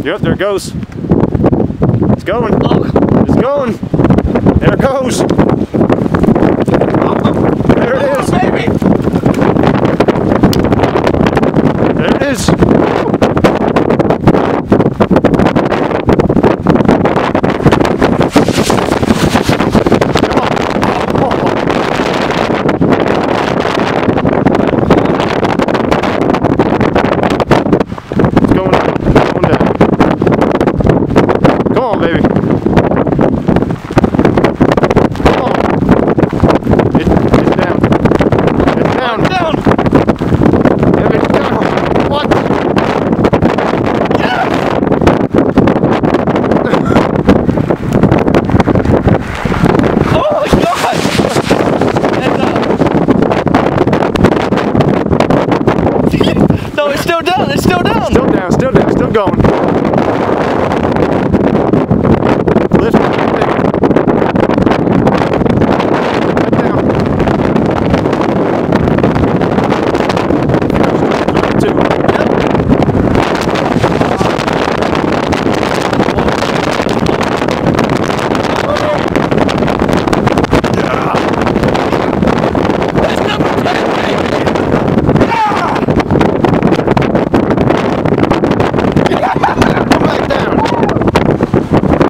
Yep, there it goes. It's going. It's going. There it goes. There it is. Baby. There it is. Baby. Come on. It's down. It's down. Down. Baby, down. What? Yes. Oh my God. And, no, it's still down. It's still down. Still down. Still down. Still going.